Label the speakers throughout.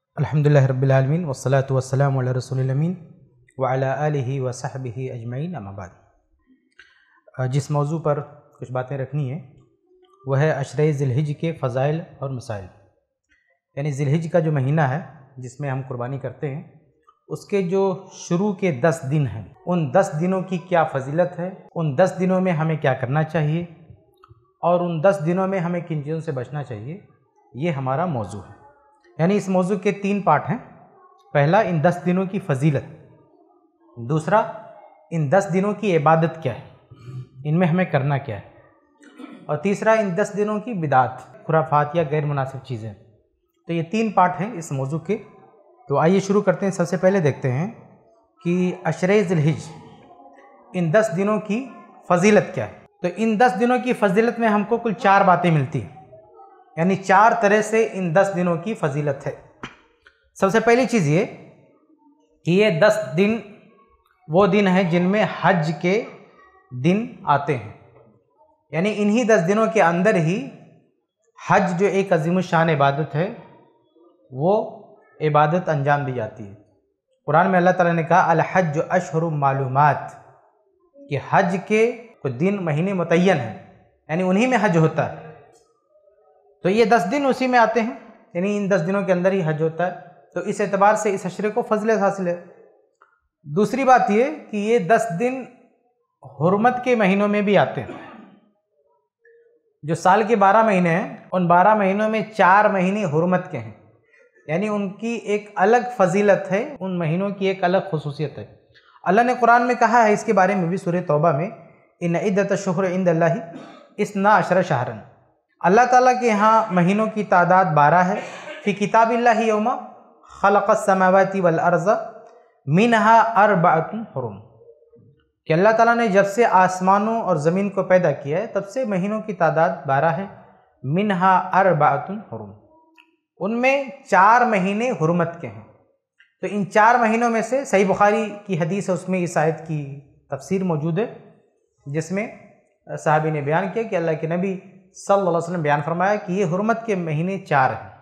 Speaker 1: अल्हम्दुलिल्लाहि रब्बिल आलमीन वस्सलातु वस्सलामु अला रसूलिल अमीन व अला आलिहि व सहबिहि अजमईन अम्मा बाद। जिस मौजू पर कुछ बातें रखनी है वह है अशरे ज़िलहिज के फ़ज़ाइल और मसाइल। यानी ज़िलहिज का जो महीना है जिसमें हम कुर्बानी करते हैं उसके जो शुरू के 10 दिन हैं, उन 10 दिनों की क्या फ़जीलत है, उन 10 दिनों में हमें क्या करना चाहिए और उन 10 दिनों में हमें किन चीज़ों से बचना चाहिए, ये हमारा मौजू है। यानी इस मौजू के 3 पार्ट हैं। पहला, इन 10 दिनों की फ़जीलत। दूसरा, इन 10 दिनों की इबादत क्या है, इनमें हमें करना क्या है। और तीसरा, इन 10 दिनों की बिदात, खुराफात या गैर मुनासिब चीज़ें। तो ये 3 पार्ट हैं इस मौजू के। तो आइए शुरू करते हैं। सबसे पहले देखते हैं कि अशरे ज़िलहिज, इन 10 दिनों की फ़जीलत क्या है। तो इन 10 दिनों की फ़जीलत में हमको कुल 4 बातें मिलती हैं। यानी 4 तरह से इन 10 दिनों की फ़जीलत है। सबसे पहली चीज़ ये कि ये 10 दिन वो दिन हैं जिनमें हज के दिन आते हैं। यानी इन्हीं 10 दिनों के अंदर ही हज जो एक अज़ीमुश्शान इबादत है वो इबादत अंजाम दी जाती है। कुरान में अल्लाह ताला ने कहा अल हज अशहुरुम मालूमात, कि हज के कुछ दिन महीने मुतय्यन हैं, यानी उन्हीं में हज होता है। तो ये 10 दिन उसी में आते हैं, यानी इन 10 दिनों के अंदर ही हज होता है। तो इस एतबार से इस अशरे को फजलत हासिल है। दूसरी बात ये कि ये 10 दिन हुर्मत के महीनों में भी आते हैं। जो साल के 12 महीने हैं, उन 12 महीनों में 4 महीने हुर्मत के हैं, यानी उनकी एक अलग फजीलत है, उन महीनों की एक अलग खुसूसियत है। अल्लाह ने कुरान में कहा है इसके बारे में भी सूरह तौबा में, इन इद्दत शुहर इंदल्लाहि इस्ना अशर शहरन। अल्लाह ताला के यहाँ महीनों की तादाद 12 है। फ़ी किताबिल्लाहि यौमा खलक़स समावाति वल अर्ज़ मिनहा अर्बअतुन हुरुम, कि अल्लाह ताला ने जब से आसमानों और ज़मीन को पैदा किया है तब से महीनों की तादाद 12 है। मिनहा अर्बअतुन हुरुम, उनमें 4 महीने हुर्मत के हैं। तो इन 4 महीनों में से सही बुखारी की हदीस है, उसमें इस आयत की तफसीर मौजूद है, जिसमें साहबी ने बयान किया कि अल्लाह के नबी सल्लल्लाहु अलैहि वसल्लम बयान फरमाया कि ये हुर्मत के महीने 4 हैं।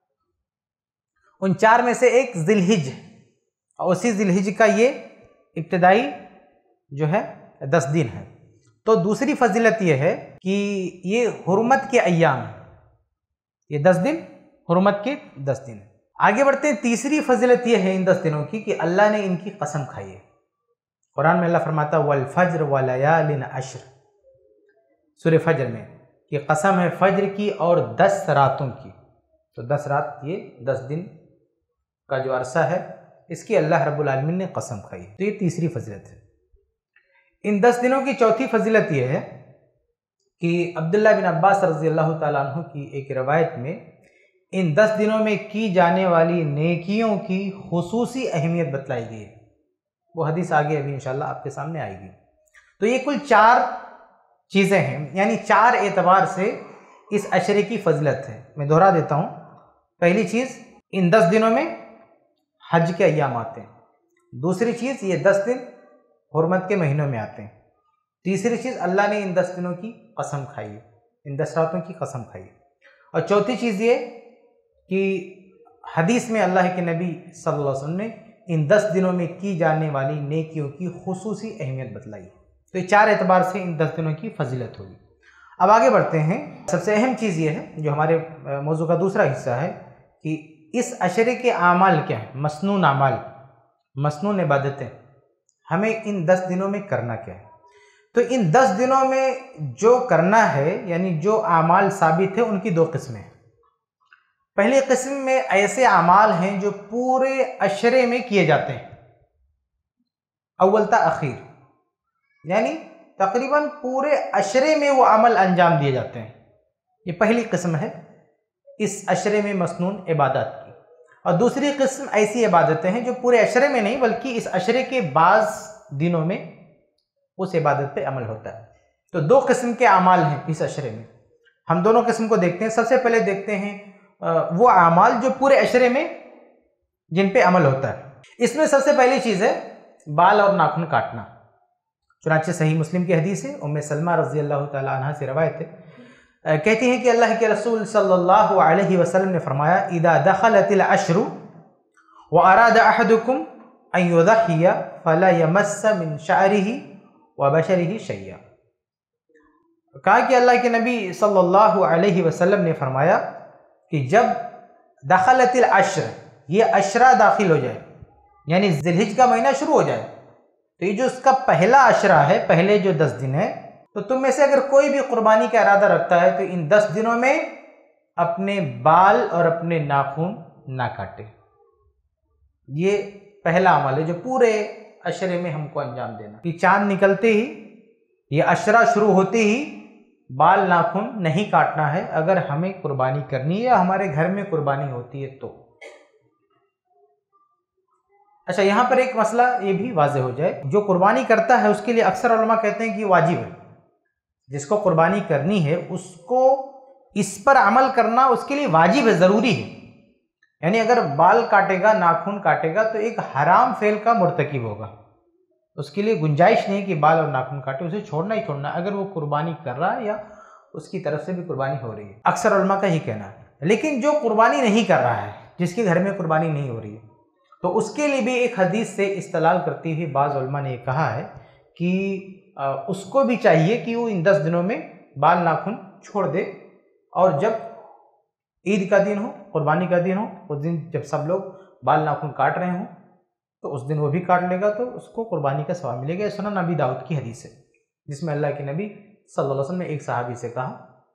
Speaker 1: उन 4 में से एक ज़िलहिज, और उसी ज़िलहिज का ये इब्तिदाई जो है 10 दिन है। तो दूसरी फजीलत ये है कि ये हुर्मत के अय्याम हैं, ये 10 दिन हुर्मत के 10 दिन है। आगे बढ़ते हैं। तीसरी फजीलत ये है इन 10 दिनों की कि अल्लाह ने इनकी कसम खाई है। कुरान में अल्लाह फरमाता वल फज्र व लयालिन अश्र, सूरह फज्र में, कि कसम है फज्र की और 10 रातों की। तो 10 रात, ये 10 दिन का जो अरसा है, इसकी अल्लाह रब्बुल आलमीन ने कसम खाई है। तो ये तीसरी फजीलत है। इन 10 दिनों की चौथी फजीलत ये है कि अब्दुल्लाह बिन अब्बास रज़ी अल्लाह ताला अन्हु की एक रवायत में इन 10 दिनों में की जाने वाली नेकियों की खुसूसी अहमियत बतलाई गई है। वो हदीस आगे अभी इंशाल्लाह आपके सामने आएगी। तो ये कुल 4 चीज़ें हैं, यानी 4 एतबार से इस अशरे की फजीलत है। मैं दोहरा देता हूँ। पहली चीज़, इन 10 दिनों में हज के अय्याम आते हैं। दूसरी चीज़, ये 10 दिन हुर्मत के महीनों में आते हैं। तीसरी चीज़, अल्लाह ने इन 10 दिनों की कसम खाई है, इन 10 रातों की कसम खाई है। और चौथी चीज़ ये कि हदीस में अल्लाह के नबी सल्लल्लाहु अलैहि वसल्लम ने इन 10 दिनों में की जाने वाली नेकियों की खुसूसी अहमियत बतलाई है। तो ये 4 एतबार से इन 10 दिनों की फजीलत होगी। अब आगे बढ़ते हैं। सबसे अहम चीज़ ये है, जो हमारे मौजू का दूसरा हिस्सा है, कि इस अशरे के आमाल क्या हैं, मसनून आमाल, मसनून इबादतें, हमें इन 10 दिनों में करना क्या है। तो इन 10 दिनों में जो करना है, यानी जो आमाल साबित है, उनकी 2 किस्में हैं। पहली किस्म में ऐसे आमाल हैं जो पूरे अशरे में किए जाते हैं, अव्वल ता आखिर, यानी तकरीबन पूरे अशरे में वो अमल अंजाम दिए जाते हैं। ये पहली किस्म है इस अशरे में मसनून इबादत की। और दूसरी किस्म ऐसी इबादतें हैं जो पूरे अशरे में नहीं, बल्कि इस अशरे के बाज़ दिनों में उस इबादत पे अमल होता है। तो 2 किस्म के अमाल हैं इस अशरे में। हम दोनों किस्म को देखते हैं। सबसे पहले देखते हैं वो अमाल जो पूरे अशरे में जिन पे अमल होता है। इसमें सबसे पहली चीज़ है बाल और नाखून काटना। चुनांचे सही मुस्लिम की हदीस है, उम्मे सलमा रज़ी अल्लाह ताला अन्हा से रवायत है, कहती हैं कि अल्लाह के रसूल सल्लल्लाहु अलैहि वसल्लम ने फरमाया, इदा दखलतिल अश्रु व अरादा अहदुकुम अन युज़हिया फला यमस्स मिन शअरिही व बशरिही शैया। कहा कि अल्लाह के नबी सल्लल्लाहु अलैहि वसल्लम ने फरमाया कि जब दखलतिल अश्र, ये अशरा दाखिल हो जाए, यानी ज़िलहिज का महीना शुरू हो जाए, तो ये जो उसका पहला अशरा है, पहले जो 10 दिन है, तो तुम में से अगर कोई भी कुर्बानी का इरादा रखता है तो इन 10 दिनों में अपने बाल और अपने नाखून ना काटे। ये पहला अमल है जो पूरे अशरे में हमको अंजाम देना कि चांद निकलते ही, ये अशरा शुरू होते ही बाल नाखून नहीं काटना है अगर हमें कुर्बानी करनी है या हमारे घर में कुर्बानी होती है तो। अच्छा, यहाँ पर एक मसला ये भी वाज़ेह हो जाए, जो कुर्बानी करता है उसके लिए अक्सर उलमा कहते हैं कि वाजिब है, जिसको कुर्बानी करनी है उसको इस पर अमल करना उसके लिए वाजिब है, ज़रूरी है। यानी अगर बाल काटेगा, नाखून काटेगा तो एक हराम फेल का मुर्तकिब होगा, उसके लिए गुंजाइश नहीं कि बाल और नाखून काटे, उसे छोड़ना ही छोड़ना अगर वो कुर्बानी कर रहा है या उसकी तरफ से भी कुर्बानी हो रही है। अक्सर उलमा का ही कहना है। लेकिन जो कुर्बानी नहीं कर रहा है, जिसके घर में कुर्बानी नहीं हो रही है, तो उसके लिए भी एक हदीस से इस्तेलाल करती हुई बाज़ उलमा ने कहा है कि उसको भी चाहिए कि वो इन 10 दिनों में बाल नाखून छोड़ दे, और जब ईद का दिन हो, कुर्बानी का दिन हो, उस दिन जब सब लोग बाल नाखून काट रहे हों तो उस दिन वो भी काट लेगा तो उसको कुर्बानी का सवाब मिलेगा। सुनन नबी दाऊद की हदीस है, जिसमें अल्लाह के नबी सल्लल्लाहु अलैहि वसल्लम ने एक सहाबी से कहा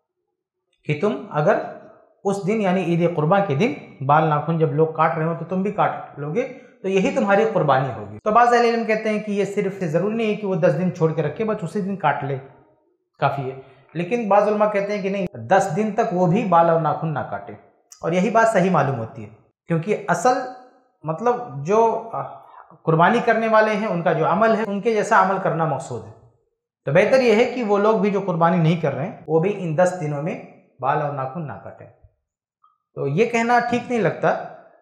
Speaker 1: कि तुम अगर उस दिन यानी ईद कुर्बा के दिन बाल नाखून जब लोग काट रहे हो तो तुम भी काट लोगे, तो यही तुम्हारी कुर्बानी होगी। तो बाज़ अहले इल्म कहते हैं कि ये सिर्फ ज़रूरी नहीं है कि वो 10 दिन छोड़ के रखे, बस उसी दिन काट ले काफ़ी है। लेकिन बाज़ उलमा कहते हैं कि नहीं, 10 दिन तक वो भी बाल और नाखून ना काटे, और यही बात सही मालूम होती है, क्योंकि असल मतलब जो कुर्बानी करने वाले हैं उनका जो अमल है उनके जैसा अमल करना मकसूद है। तो बेहतर यह है कि वो लोग भी जो कुर्बानी नहीं कर रहे हैं वो भी इन 10 दिनों में बाल और नाखून ना काटें। तो ये कहना ठीक नहीं लगता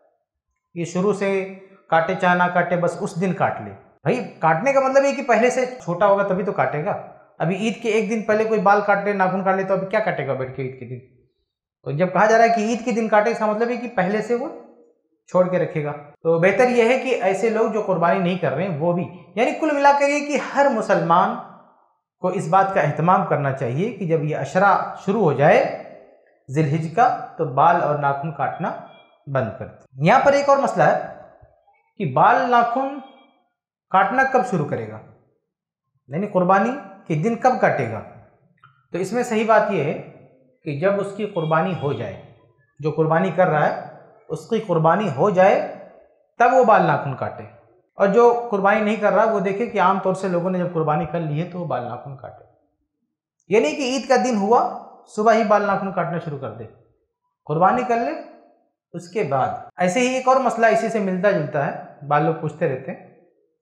Speaker 1: कि शुरू से काटे चाहे ना काटे, बस उस दिन काट ले। भाई काटने का मतलब ये कि पहले से छोटा होगा तभी तो काटेगा। अभी ईद के एक दिन पहले कोई बाल काट ले, नाखून काट ले, तो अभी क्या काटेगा बैठ के ईद के दिन? तो जब कहा जा रहा है कि ईद के दिन काटे, इसका मतलब है कि पहले से वो छोड़ के रखेगा। तो बेहतर यह है कि ऐसे लोग जो कुर्बानी नहीं कर रहे हैं वो भी, यानी कुल मिलाकर ये कि हर मुसलमान को इस बात का एहतमाम करना चाहिए कि जब ये अशरा शुरू हो जाए ज़िलहिज का, तो बाल और नाखून काटना बंद कर दे। यहाँ पर एक और मसला है कि बाल नाखून काटना कब शुरू करेगा, यानी कुर्बानी के दिन कब काटेगा। तो इसमें सही बात यह है कि जब उसकी कुर्बानी हो जाए, जो कुर्बानी कर रहा है उसकी कुर्बानी हो जाए तब वो बाल नाखून काटे, और जो कुर्बानी नहीं कर रहा वो देखे कि आमतौर से लोगों ने जब कुर्बानी कर ली है तो वो बाल नाखून काटे। ये नहीं कि ईद का दिन हुआ सुबह ही बाल नाखून काटना शुरू कर दे, कुर्बानी कर ले उसके बाद। ऐसे ही एक और मसला इसी से मिलता जुलता है, बाल लोग पूछते रहते हैं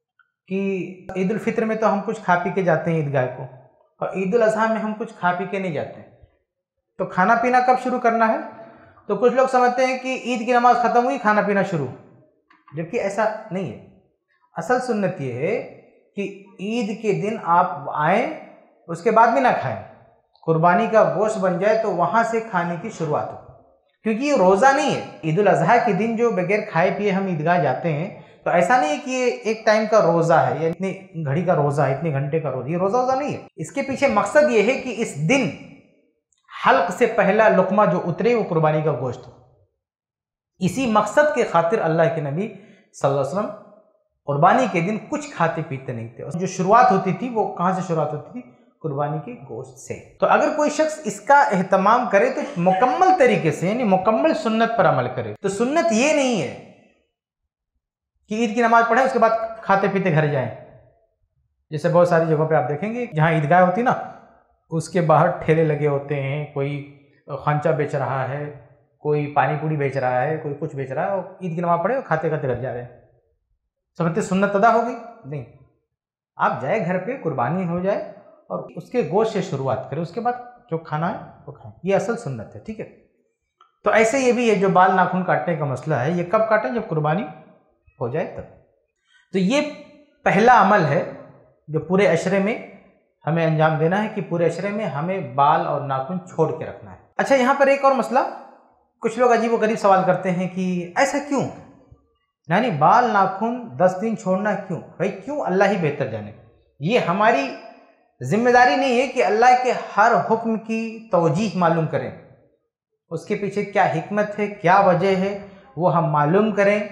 Speaker 1: कि ईद उल फित्र में तो हम कुछ खा पी के जाते हैं ईदगाह को, और ईद उल अज़हा में हम कुछ खा पी के नहीं जाते, तो खाना पीना कब शुरू करना है? तो कुछ लोग समझते हैं कि ईद की नमाज ख़त्म हुई खाना पीना शुरू, जबकि ऐसा नहीं है। असल सुन्नत ये है कि ईद के दिन आप आएँ, उसके बाद भी ना खाएं, कुर्बानी का गोश्त बन जाए तो वहाँ से खाने की शुरुआत हो, क्योंकि ये रोज़ा नहीं है। ईद उल अज़हा के दिन जो बगैर खाए पिए हम ईदगाह जाते हैं, तो ऐसा नहीं है कि ये एक टाइम का रोज़ा है या इतनी घड़ी का रोज़ा है, इतने घंटे का रोज़ा, ये रोज़ा वोज़ा नहीं है। इसके पीछे मकसद ये है कि इस दिन हल्क से पहला लुक़मा जो उतरे वो कुर्बानी का गोश्त हो। इसी मकसद के खातिर अल्लाह के नबी सल्लल्लाहु अलैहि वसल्लम कुर्बानी के दिन कुछ खाते पीते नहीं थे। जो शुरुआत होती थी वो कहाँ से शुरुआत होती थी? कुर्बानी के गोश्त से। तो अगर कोई शख्स इसका एहतमाम करे तो मुकम्मल तरीके से, यानी मुकम्मल सुन्नत पर अमल करे। तो सुन्नत ये नहीं है कि ईद की नमाज पढ़े उसके बाद खाते पीते घर जाएं, जैसे बहुत सारी जगहों पे आप देखेंगे जहाँ ईदगाह होती ना, उसके बाहर ठेले लगे होते हैं, कोई खांचा बेच रहा है, कोई पानी पूरी बेच रहा है, कोई कुछ बेच रहा है, और ईद की नमाज पढ़े और खाते खाते घर जा रहे हैं। समझते सुन्नत अदा हो गई? नहीं, आप जाए घर पे, कुर्बानी हो जाए और उसके गोश्त से शुरुआत करें, उसके बाद जो खाना है वो खाएं। ये असल सुन्नत है, ठीक है। तो ऐसे ये भी है, जो बाल नाखून काटने का मसला है, ये कब काटें? जब कुर्बानी हो जाए तब। तो ये पहला अमल है जो पूरे अशरे में हमें अंजाम देना है कि पूरे अशरे में हमें बाल और नाखून छोड़ के रखना है। अच्छा, यहाँ पर एक और मसला, कुछ लोग अजीब व गरीब सवाल करते हैं कि ऐसा क्यों, यानी बाल नाखून 10 दिन छोड़ना क्यों भाई, क्यों? अल्लाह ही बेहतर जाने। ये हमारी जिम्मेदारी नहीं है कि अल्लाह के हर हुक्म की तौजीह मालूम करें, उसके पीछे क्या हिकमत है, क्या वजह है, वो हम मालूम करें।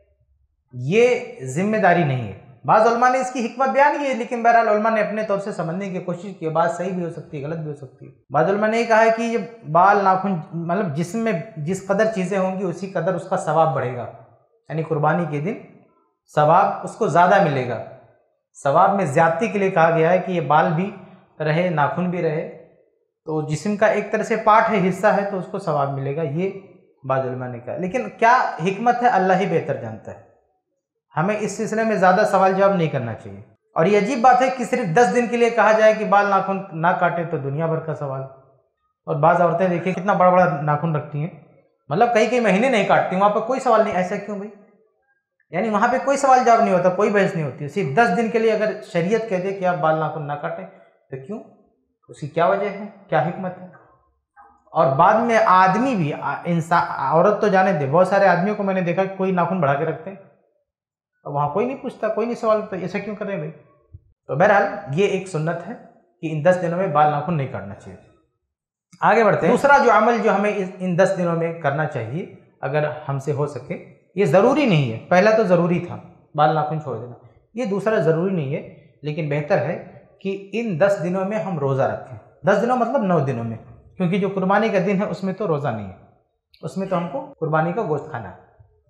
Speaker 1: ये जिम्मेदारी नहीं है। बाज़ उलमा ने इसकी हिकमत बयान की है, लेकिन बहरहाल उलमा ने अपने तौर से समझने की कोशिश की। बात सही भी हो सकती है, गलत भी हो सकती है। बाज़ उलमा ने कहा है कि ये बाल नाखून मतलब जिस्म में जिस कदर चीज़ें होंगी उसी कदर उसका सवाब बढ़ेगा, यानी कुर्बानी के दिन सवाब उसको ज़्यादा मिलेगा। सवाब में ज़्यादती के लिए कहा गया है कि ये बाल भी रहे, नाखून भी रहे, तो जिस्म का एक तरह से पार्ट है, हिस्सा है, तो उसको सवाब मिलेगा। ये बाज़ उलमा ने कहा। लेकिन क्या हिकमत है, अल्लाह ही बेहतर जानता है। हमें इस सिलसिले में ज़्यादा सवाल जवाब नहीं करना चाहिए। और ये अजीब बात है कि सिर्फ 10 दिन के लिए कहा जाए कि बाल नाखून ना काटे, तो दुनिया भर का सवाल। और बाज़ औरतें देखिए कितना बड़ा बड़ा नाखून रखती हैं, मतलब कई कई महीने नहीं काटती, वहाँ पर कोई सवाल नहीं। ऐसा क्यों भाई? यानी वहाँ पे कोई सवाल जवाब नहीं होता, कोई बहस नहीं होती। सिर्फ 10 दिन के लिए अगर शरीयत कह दे कि आप बाल नाखून ना काटें, तो क्यों? उसकी क्या वजह है, क्या हिकमत है? और बाद में आदमी भी, इंसान, औरत तो जाने दे, बहुत सारे आदमियों को मैंने देखा कि कोई नाखून बढ़ा के रखते हैं, तो वहाँ कोई नहीं पूछता, कोई नहीं सवाल करता, ऐसा क्यों कर रहे हैं भाई? तो बहरहाल ये एक सुन्नत है कि इन 10 दिनों में बाल नाखून नहीं काटना चाहिए। आगे बढ़ते हैं। दूसरा जो अमल जो हमें इन 10 दिनों में करना चाहिए, अगर हमसे हो सके, ये ज़रूरी नहीं है। पहला तो ज़रूरी था बाल नाखून छोड़ देना, ये दूसरा ज़रूरी नहीं है, लेकिन बेहतर है कि इन 10 दिनों में हम रोज़ा रखें। 10 दिनों मतलब 9 दिनों में, क्योंकि जो कुर्बानी का दिन है उसमें तो रोज़ा नहीं है, उसमें तो हमको कुर्बानी का गोश्त खाना है।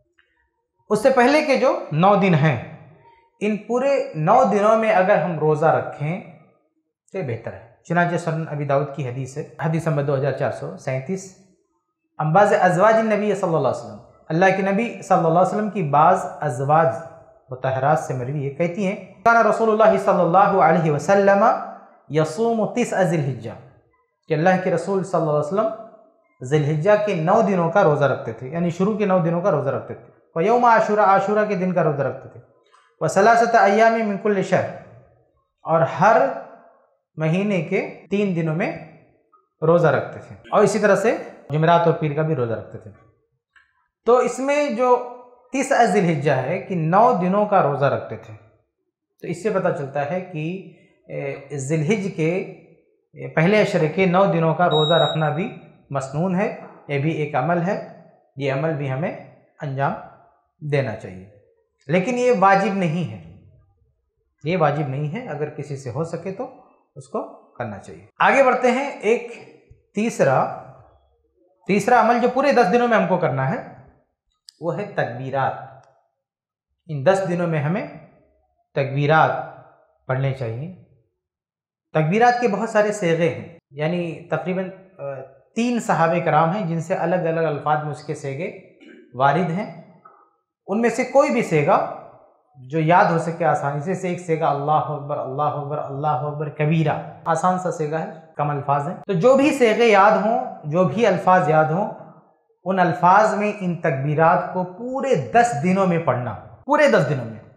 Speaker 1: उससे पहले के जो 9 दिन हैं, इन पूरे 9 दिनों में अगर हम रोज़ा रखें तो बेहतर है। चुनांचे सुनन अबी दाऊद की हदीस है, हदीस नंबर 2437, अंबाज़ अज़वाज नबी सल्लल्लाहु अलैहि वसल्लम, अल्लाह के नबी सल्लल्लाहु अलैहि वसल्लम की बाज़ अज़वाज मुतहरात से मरवी है, कहती हैं काना रसूलुल्लाह सल्लल्लाहु अलैहि वसल्लम यसूम 9 ज़िलहिज्जा, कि अल्लाह के रसूल सल्लल्लाहु अलैहि वसल्लम ज़िलहिज्जा के 9 दिनों का रोज़ा रखते थे, यानी शुरू के 9 दिनों का रोज़ा रखते थे। व यौम आशूरा, आशूरा के दिन का रोज़ा रखते थे। व सलासत अय्यामी मिन कुल्लि शहर, और हर महीने के 3 दिनों में रोज़ा रखते थे। और इसी तरह से जुमेरात और पीर का भी रोज़ा रखते थे। तो इसमें जो 30 ज़िलहिज्जा है कि 9 दिनों का रोज़ा रखते थे, तो इससे पता चलता है कि ज़िलहिज के पहले अशरे के 9 दिनों का रोज़ा रखना भी मसनून है, ये भी एक अमल है, ये अमल भी हमें अंजाम देना चाहिए। लेकिन ये वाजिब नहीं है, ये वाजिब नहीं है, अगर किसी से हो सके तो उसको करना चाहिए। आगे बढ़ते हैं। एक तीसरा अमल जो पूरे 10 दिनों में हमको करना है वो है तकबीरात। इन 10 दिनों में हमें तकबीरात पढ़ने चाहिए। तकबीरात के बहुत सारे सेगे हैं, यानी तकरीबन 3 सहाबे कराम हैं जिनसे अलग अलग अल्फाज में उसके सेगे वारिद हैं। उनमें से कोई भी सेगा जो याद हो सके आसानी से एक सेगा अल्लाह अकबर, अल्लाह अकबर, अल्लाह अकबर कबीरा, आसान सा सेगा है, कम अल्फाज हैं। तो जो भी सेगे याद हों, जो भी अल्फाज याद हों, उन अल्फाज में इन तकबीरात को पूरे 10 दिनों में पढ़ना, पूरे 10 दिनों में।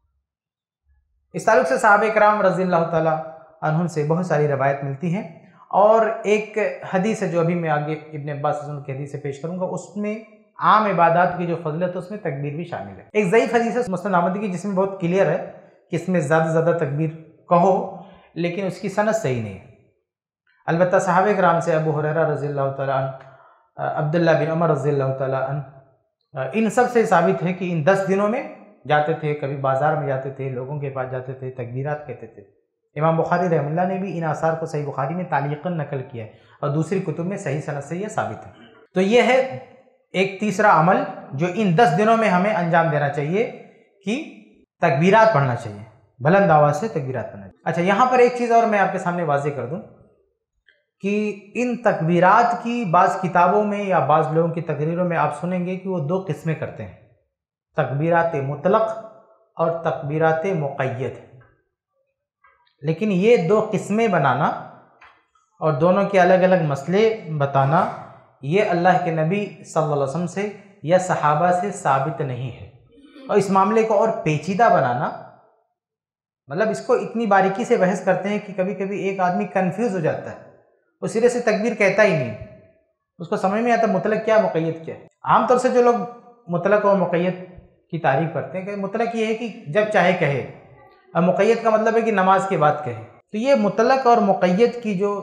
Speaker 1: इस ताल्लुक से सहाबे कराम रज़ियल्लाहु ताला अन्हुम से बहुत सारी रवायत मिलती हैं। और एक हदीस है जो अभी मैं आगे इब्न अब्बास की हदीस से पेश करूँगा, उसमें आम इबादत की जो फजलत है उसमें तकबीर भी शामिल है। एक ज़ईफ़ हदीस है मुस्नद अहमद की, जिसमें बहुत क्लियर है कि इसमें ज़्यादा से ज़्यादा तकबीर कहो, लेकिन उसकी सनद सही नहीं है। अलबत्ता सहाबे कराम से अबू हुरैरा रज़ियल्लाहु ताला अन्हु, अब्दुल्लाह बिन उमर रज़ियल्लाहु ताला अन्हु, इन सब से साबित है कि इन 10 दिनों में जाते थे, कभी बाज़ार में जाते थे, लोगों के पास जाते थे, तकबीरात कहते थे। इमाम बुखारी रहमतुल्लाह ने भी इन आसार को सही बुखारी में तालीक़न नकल किया है और दूसरी कुतुब में सही सनद से यह साबित है। तो ये है एक तीसरा अमल जो इन 10 दिनों में हमें अंजाम देना चाहिए कि तकबीरात पढ़ना चाहिए, बुलंद आवाज़ से तकबीरात पढ़ना चाहिए। अच्छा, यहाँ पर एक चीज़ और मैं आपके सामने वाज़ेह कर दूँ कि इन तकबीरात की बाज़ किताबों में या बाज़ लोगों की तकरीरों में आप सुनेंगे कि वो 2 किस्में करते हैं, तकबीरात मुतलक़ और तकबीरात मुक़य्यद। लेकिन ये 2 किस्में बनाना और दोनों के अलग अलग मसले बताना, ये अल्लाह के नबी सल्लल्लाहु अलैहि वसल्लम से या सहाबा से साबित नहीं है। और इस मामले को और पेचीदा बनाना, मतलब इसको इतनी बारीकी से बहस करते हैं कि कभी कभी एक आदमी कंफ्यूज हो जाता है, वो सिरे से तकबीर कहता ही नहीं, उसको समझ में आता मुतलक क्या मुक़य्यद क्या है। आमतौर से जो लोग मुतलक और मुक़य्यद की तारीफ करते हैं कि मुतलक ये है कि जब चाहे कहे, और मुक़य्यद का मतलब है कि नमाज के बाद कहे। तो ये मुतलक और मुक़य्यद की जो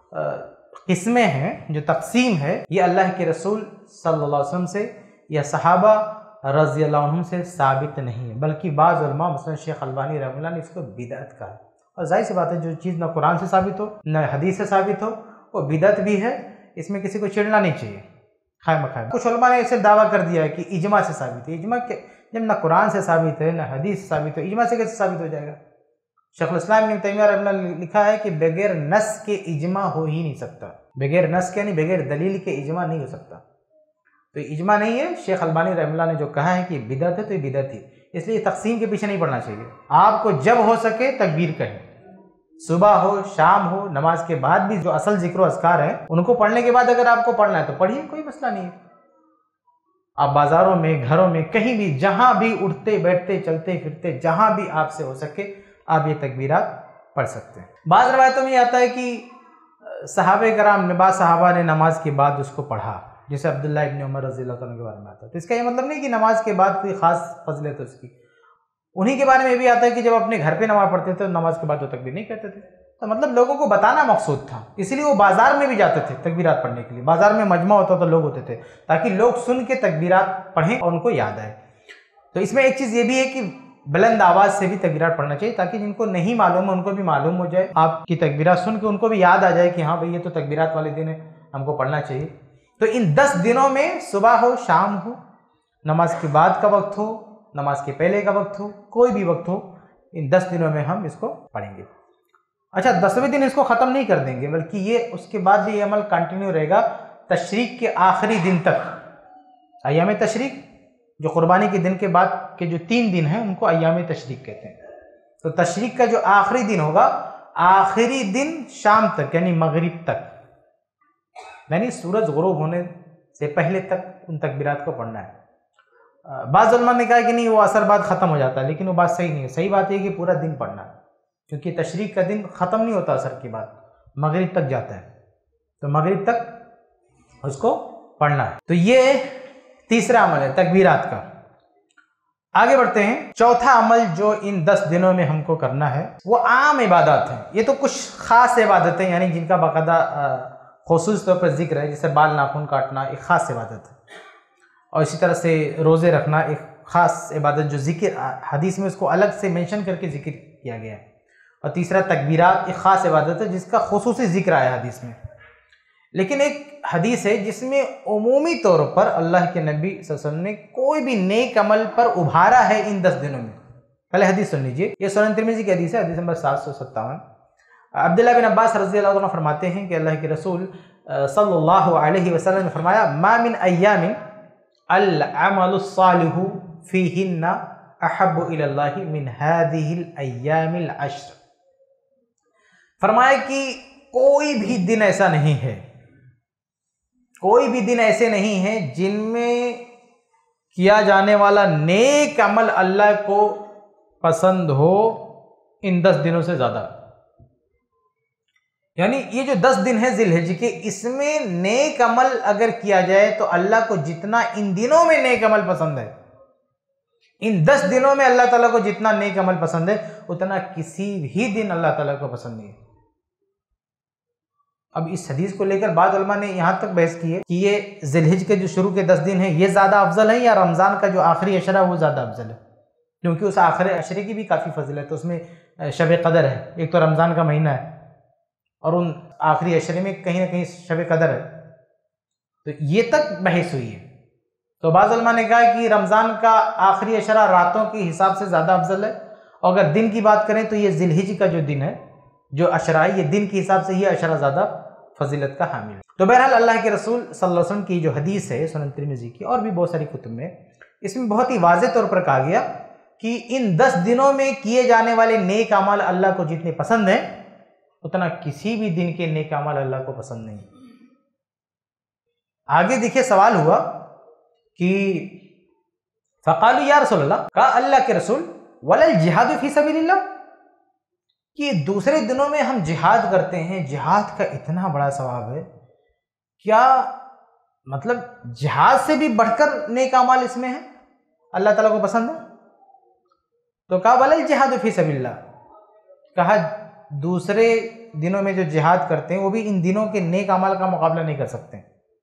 Speaker 1: किस्में हैं, जो तक़सीम है, ये अल्लाह के रसूल सल्लल्लाहु अलैहि वसल्लम से या सहाबा रज़ियल्लाहु अन्हुम से साबित नहीं है, बल्कि बाज़ उलमा मसलन शेख अलबानी रहमतुल्लाह ने इसको बिदअत कहा। और जाहिर सी बात है, जो चीज़ न कुरान से साबित हो न हदीस से साबित हो वो बिदअत भी है, इसमें किसी को चिढ़ना नहीं चाहिए खाए मखाए। कुछ उलमा ने ऐसे दावा कर दिया है कि इजमा से साबित है। इजमा के जब न कुरान से साबित है न हदीस से साबित हो, इजमा से कैसे साबित हो जाएगा? शेखुल इस्लाम इब्न तैमिया रहमतुल्लाह ने लिखा है कि बगैर नस के इजमा हो ही नहीं सकता। बगैर नस के यानी बगैर दलील के इजमा नहीं हो सकता। तो इजमा नहीं है। शेख अलबानी रहमतुल्लाह ने जो कहा है कि बिदअत है तो ये बिदअत ही, इसलिए तक़सीम के पीछे नहीं पड़ना चाहिए। आपको जब हो सके तकबीर कहें, सुबह हो शाम हो, नमाज के बाद भी जो असल जिक्र अज़कार हैं उनको पढ़ने के बाद अगर आपको पढ़ना है तो पढ़िए, कोई मसला नहीं है। आप बाज़ारों में, घरों में, कहीं भी, जहाँ भी उठते बैठते चलते फिरते जहाँ भी आपसे हो सके आप ये तकबीरात पढ़ सकते हैं। बाज़ रवायतों में आता है कि सहाबे कराम ने, बाज़ सहाबा ने नमाज के बाद उसको पढ़ा, जैसे अब्दुल्लाह इब्न उमर रज़ियल्लाहु अन्हु के बारे में आता है। तो इसका ये मतलब नहीं कि नमाज के बाद कोई ख़ास फज़ीलत है उसकी। उन्हीं के बारे में भी आता है कि जब अपने घर पे नमाज पढ़ते थे तो नमाज के बाद वो तकबीर नहीं कहते थे। तो मतलब लोगों को बताना मकसूद था, इसलिए वो बाजार में भी जाते थे तकबीरात पढ़ने के लिए। बाजार में मजमा होता था, लोग होते थे, ताकि लोग सुन के तकबीरात पढ़ें और उनको याद आए। तो इसमें एक चीज़ ये भी है कि बुलंद आवाज़ से भी तकबीरात पढ़ना चाहिए, ताकि जिनको नहीं मालूम है उनको भी मालूम हो जाए। आपकी तकबीरात सुन के उनको भी याद आ जाए कि हाँ भाई ये तो तकबीरात वाले दिन है, हमको पढ़ना चाहिए। तो इन 10 दिनों में सुबह हो शाम हो, नमाज के बाद का वक्त हो, नमाज के पहले का वक्त हो, कोई भी वक्त हो, इन 10 दिनों में हम इसको पढ़ेंगे। अच्छा, 10वें दिन इसको ख़त्म नहीं कर देंगे, बल्कि ये उसके बाद भी ये अमल कंटिन्यू रहेगा तशरीक के आखिरी दिन तक। अय्याम तशरीक, जो कुर्बानी के दिन के बाद के जो 3 दिन हैं उनको अय्याम तशरीक कहते हैं। तो तशरीक का जो आखिरी दिन होगा, आखिरी दिन शाम तक यानी मगरिब तक, यानी सूरज गुरूब होने से पहले तक उन तकबीरात को पढ़ना है। बाज़ उलमा ने कहा कि नहीं, वो असर बाद ख़त्म हो जाता है, लेकिन वो बात सही नहीं है। सही बात है कि पूरा दिन पढ़ना है, क्योंकि तशरीक का दिन ख़त्म नहीं होता असर के बाद, मगरिब तक जाता है। तो मगरिब तक उसको पढ़ना है। तो ये तीसरा अमल है तकबीरात का। आगे बढ़ते हैं। चौथा अमल जो इन 10 दिनों में हमको करना है वो आम इबादत है। ये तो कुछ ख़ास इबादतें, यानी जिनका बाकायदा खुसूस तौर पर जिक्र है, जैसे बाल नाखून काटना एक ख़ास इबादत है, और इसी तरह से रोज़े रखना एक ख़ास इबादत जो जिक्र हदीस में उसको अलग से मेंशन करके जिक्र किया गया है। और तीसरा तकबीरात एक ख़ास इबादत है जिसका खुसूसी जिक्र आया हदीस में। लेकिन एक हदीस है जिसमें उमूमी तौर पर अल्लाह के नबी सल्लल्लाहु अलैहि वसल्लम ने कोई भी नेक अमल पर उभारा है इन 10 दिनों में। पहले हदीस सुन लीजिए, ये सुनन तिरमिज़ी की हदीस है, हदीस नंबर 757। अब्दुल्लाह बिन अब्बास रज़ियल्लाहु अन्हु फरमाते हैं कि अल्लाह के रसूल सल्लल्लाहु अलैहि वसल्लम ने फरमाया, मा मिन अय्यामिन अल अमलुस सालिहु फीहिन्ना अहब्बु इलल्लाहि मिन हादिहिल अय्यामिल अश्र। फरमाया कि कोई भी दिन ऐसा नहीं है, कोई भी दिन ऐसे नहीं है जिनमें किया जाने वाला नेक अमल अल्लाह को पसंद हो इन 10 दिनों से ज़्यादा। यानी ये जो 10 दिन है ज़िलहिज के, इसमें नेक अमल अगर किया जाए तो अल्लाह को जितना इन दिनों में नेक अमल पसंद है, इन 10 दिनों में अल्लाह ताला को जितना नेक अमल पसंद है, उतना किसी भी दिन अल्लाह ताला को पसंद नहीं है। अब इस हदीस को लेकर बाद उलमा ने यहाँ तक बहस की है कि ये ज़िलहिज के जो शुरू के 10 दिन हैं ये ज़्यादा अफजल है या रमज़ान का जो आखिरी अशरा वो ज़्यादा अफजल है, क्योंकि उस आखिरी अशरे की भी काफ़ी फजीलत है। तो उसमें शब कदर है, एक तो रमज़ान का महीना है और उन आखिरी अशरे में कहीं ना कहीं शब कदर है। तो ये तक बहस हुई है। तो बाज़ उलमा ने कहा कि रमज़ान का आखिरी अशरा रातों के हिसाब से ज़्यादा अफजल है, और अगर दिन की बात करें तो ये ज़िलहिज का जो दिन है, जो अशरा है, ये दिन के हिसाब से ये अशरा ज़्यादा फजीलत का हामिल है। तो बहरहाल अल्लाह के रसूल सल्लल्लाहु अलैहि वसल्लम की जो हदीस है सुनन तिरमिज़ी की और भी बहुत सारी कुतुब में, इसमें बहुत ही वाज़ेह तौर पर कहा गया कि इन 10 दिनों में किए जाने वाले नेक अमल अल्लाह को जितने पसंद हैं, उतना किसी भी दिन के नेक अमल अल्लाह को पसंद नहीं। आगे देखिए सवाल हुआ कि फ़क़ालू या रसूलल्लाह, कहा अल्लाह के रसूल, वलल जिहादु फ़ी सबीलिल्लाह, कि दूसरे दिनों में हम जिहाद करते हैं, जिहाद का इतना बड़ा सवाब है, क्या मतलब जिहाद से भी बढ़कर नेक अमाल इसमें है? अल्लाह ताला को पसंद है? तो कहा वलल जिहाद फी सबिलिल्लाह, कहा दूसरे दिनों में जो जिहाद करते हैं वो भी इन दिनों के नेक अमल का मुकाबला नहीं कर सकते।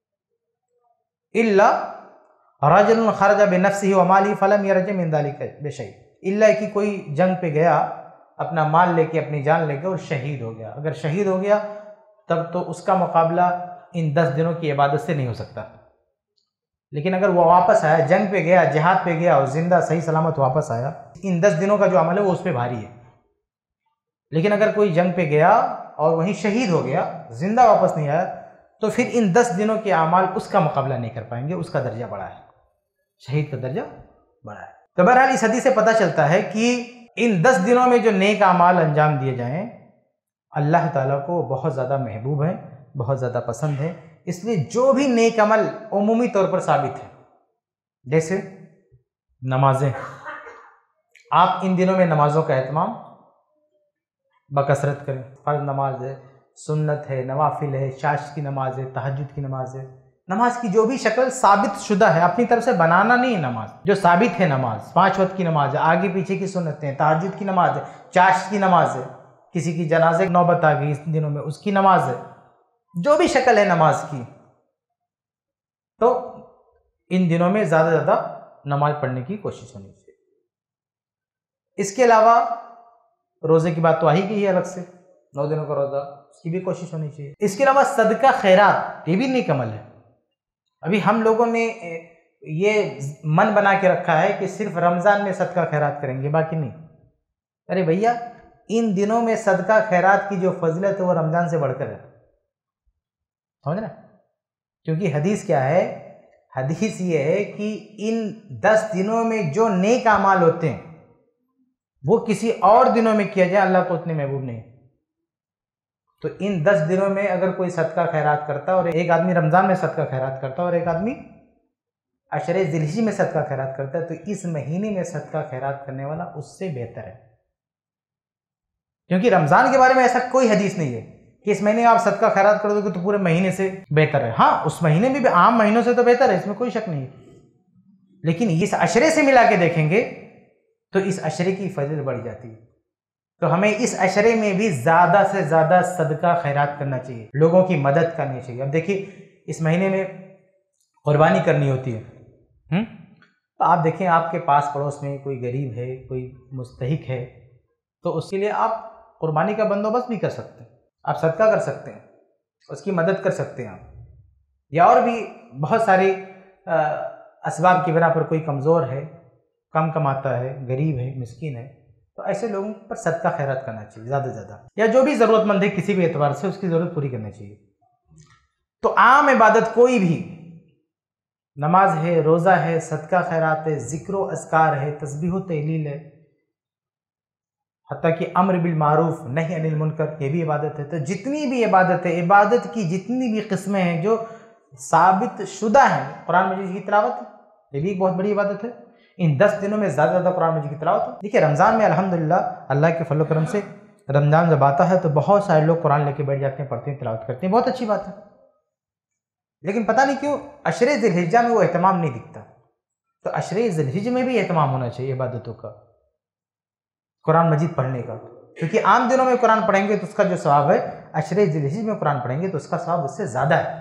Speaker 1: इल्ला रजुलन खरज बिनफ्सिही व मालिही फलम यरज मिन ज़ालिका बिशै, इल्ला कि कोई जंग पे गया अपना माल लेके अपनी जान लेके और शहीद हो गया। अगर शहीद हो गया तब तो उसका मुकाबला इन 10 दिनों की इबादत से नहीं हो सकता। लेकिन अगर वो वापस आया, जंग पे गया, जिहाद पे गया और जिंदा सही सलामत वापस आया, इन 10 दिनों का जो अमल है वो उस पर भारी है। लेकिन अगर कोई जंग पे गया और वहीं शहीद हो गया, जिंदा वापस नहीं आया, तो फिर इन 10 दिनों के अमाल उसका मुकाबला नहीं कर पाएंगे, उसका दर्जा बड़ा है, शहीद का दर्जा बड़ा है। तो बहरहाल इस हदीस से पता चलता है कि इन 10 दिनों में जो नेक अमाल अंजाम दिए जाएं अल्लाह ताला को बहुत ज़्यादा महबूब है, बहुत ज़्यादा पसंद है। इसलिए जो भी नेक अमल उमूमी तौर पर साबित है, जैसे नमाजें, आप इन दिनों में नमाजों का एहतमाम बकसरत करें। फ़र्ज़ नमाज है, सुन्नत है, नवाफिल है, शाश की नमाज है, तहज्जुद की नमाज है। नमाज की जो भी शक्ल साबित शुदा है, अपनी तरफ से बनाना नहीं है। नमाज जो साबित है, नमाज 5 वक्त की नमाज है, आगे पीछे की सुन्नतें, तहज्जुद की नमाज है, चाश की नमाज है, किसी की जनाजे नौबत आ गई इस दिनों में उसकी नमाज है, जो भी शक्ल है नमाज की, तो इन दिनों में ज़्यादा से ज़्यादा नमाज पढ़ने की कोशिश होनी चाहिए। इसके अलावा रोज़े की बात तो आ ही गई है अलग से, 9 दिनों का रोज़ा, उसकी भी कोशिश होनी चाहिए। इसके अलावा सदका खैरात, ये भी नेक अमल है। अभी हम लोगों ने ये मन बना के रखा है कि सिर्फ रमज़ान में सदका खैरात करेंगे, बाकी नहीं। अरे भैया, इन दिनों में सदका खैरात की जो फजीलत है वो रमज़ान से बढ़कर है, समझ ना? क्योंकि हदीस क्या है? हदीस ये है कि इन 10 दिनों में जो नेक अमाल होते हैं वो किसी और दिनों में किया जाए अल्लाह को उतने महबूब नहीं। तो इन 10 दिनों में अगर कोई सदका खैरात करता है, और एक आदमी रमज़ान में सदका खैरात करता है और एक आदमी अशरे ज़िलहिज्जा में सदका खैरात करता है, तो इस महीने में सदका खैरात करने वाला उससे बेहतर है। क्योंकि रमज़ान के बारे में ऐसा कोई हदीस नहीं है कि इस महीने आप सदका खैरात कर दोगे तो पूरे महीने से बेहतर है। हाँ, उस महीने में भी आम महीनों से तो बेहतर है, इसमें कोई शक नहीं है। लेकिन इस अशरे से मिला के देखेंगे तो इस अशरे की फजीलत बढ़ जाती है। तो हमें इस अशरे में भी ज़्यादा से ज़्यादा सदका खैरात करना चाहिए, लोगों की मदद करनी चाहिए। अब देखिए, इस महीने में कुर्बानी करनी होती है, तो आप देखें आपके पास पड़ोस में कोई गरीब है, कोई मुस्तहिक है, तो उसके लिए आप कुर्बानी का बंदोबस्त भी कर सकते हैं, आप सदका कर सकते हैं, उसकी मदद कर सकते हैं आप। या और भी बहुत सारे असबाब की बिना पर कोई कमज़ोर है, कम कमाता है, गरीब है, मिस्कीन है, तो ऐसे लोगों पर सदका खैरात करना चाहिए ज़्यादा से ज़्यादा। या जो भी ज़रूरतमंद है किसी भी एतबार से, उसकी ज़रूरत पूरी करनी चाहिए। तो आम इबादत कोई भी, नमाज है, रोज़ा है, सदका खैरात है, ज़िक्र अस्कार है, तस्बीह व तहलील है, हत्ता कि अम्र बिल मारूफ नही अनिल मुनकर, ये भी इबादत है। तो जितनी भी इबादत है, इबादत की जितनी भी किस्में हैं जो साबित शुदा हैं, कुरान मजीद की तिलावत, ये भी एक बहुत बड़ी इबादत है। इन 10 दिनों में ज़्यादा ज़्यादा कुरान मजीद की तिलावत है। देखिए, रमज़ान में अल्हम्दुलिल्लाह अल्लाह के फजल करम से रमज़ान जब आता है तो बहुत सारे लोग कुरान लेके बैठ जाते हैं, पढ़ते हैं, तिलावत करते हैं, बहुत अच्छी बात है। लेकिन पता नहीं क्यों अशरे ज़िलहिज्जा में वो एहतमाम नहीं दिखता। तो अशरे ज़िलहिज्जा में भी एहतमाम होना चाहिए इबादतों का, कुरान मजीद पढ़ने का। क्योंकि आम दिनों में कुरान पढ़ेंगे तो उसका जो सवाब है, अशरे ज़िलहिज्जा में कुरान पढ़ेंगे तो उसका सवाब उससे ज़्यादा है,